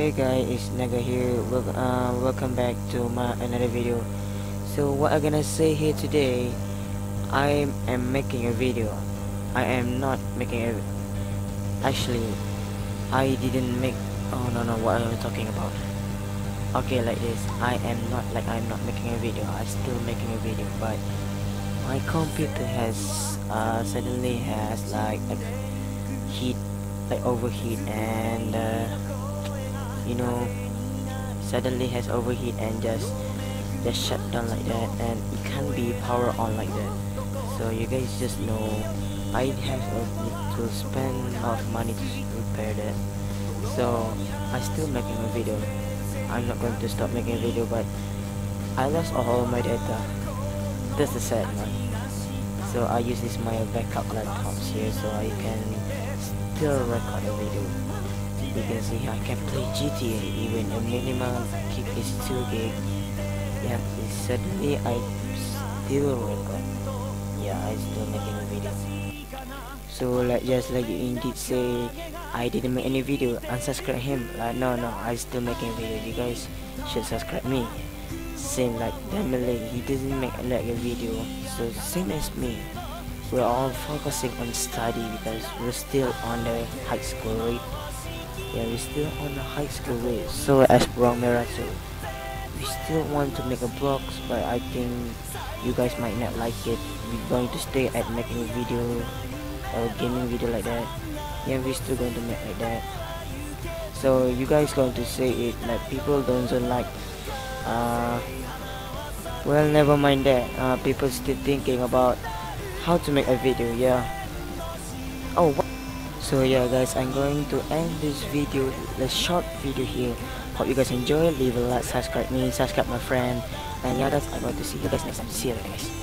Hey guys, it's Naga here. Welcome back to my another video. So what I'm gonna say here today, I am making a video. I am not making a. Actually, I didn't make. Oh no, what am I talking about? Okay, like this. I'm not making a video. I'm still making a video, but my computer has suddenly has like a heat, like overheat, and you know, suddenly has overheat and just shut down like that, and it can't be power on like that. So you guys just know I have to spend a lot of money to repair that. So I still making a video. I'm not going to stop making a video, but I lost all my data. That's the sad one. So I use this my backup laptops here, so I can still record a video. You can see I can play GTA even a minimal gig is 2 gig. Yeah, suddenly I still record. Yeah, I still making a video. So like just like you indeed say I didn't make any video, unsubscribe him. Like no, I still making a video. You guys should subscribe me. Same like Demile, he doesn't make like a video. So same as me. We're all focusing on study because we're still on the high school rate. Yeah, we're still on the high school rate. So as Wrong Merato, we still want to make a vlog, but I think you guys might not like it. We're going to stay at making a video or gaming video like that. Yeah, we're still going to make like that. So you guys going to say it like people don't like. Well, never mind that. People still thinking about how to make a video. Yeah. Oh. So yeah guys, I'm going to end this video, the short video here. Hope you guys enjoy. Leave a like, subscribe me, subscribe my friend, and yeah, that's I'm going to see you guys next time. See you later guys.